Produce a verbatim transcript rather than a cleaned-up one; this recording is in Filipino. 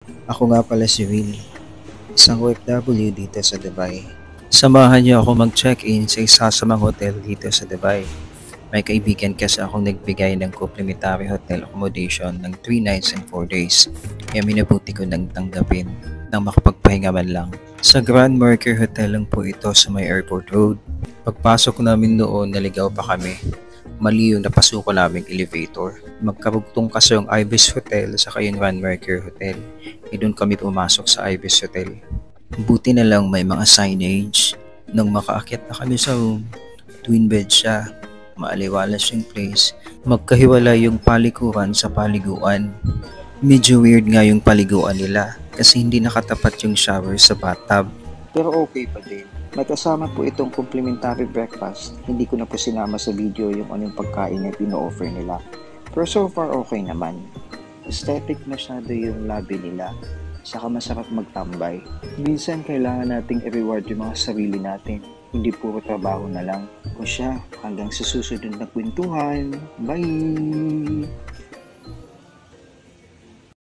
Ako nga pala si Will, isang O F W dito sa Dubai. Samahan niyo ako mag-check-in sa isa sa mga hotel dito sa Dubai. May kaibigan kasi akong nagbigay ng complimentary hotel accommodation ng three nights and four days. Kaya minabuti ko nang tanggapin nang makapagpahinga man lang. Sa Grand Mercure Hotel lang po ito sa may Airport Road. Pagpasok namin noon, naligaw pa kami. Mali yung napasuko naming elevator. Magkarugtong kasi yung Ibis Hotel sa yung Grand Mercure Hotel. E doon kami pumasok sa Ibis Hotel. Buti na lang may mga signage. Nang makaakyat na kami sa room, twin bed siya. Maaliwalas yung place. Magkahiwala yung palikuran sa paliguan. Medyo weird nga yung paliguan nila kasi hindi nakatapat yung shower sa bathtub. Pero okay pa din. May kasama po itong complimentary breakfast. Hindi ko na po sinama sa video yung anong pagkain na pino-offer nila. Pero so far okay naman. Aesthetic masyado yung lobby nila. Saka masarap magtambay. Minsan kailangan nating i-reward yung mga sarili natin. Hindi puro trabaho na lang. O siya, hanggang sa susunod na kwentuhan. Bye!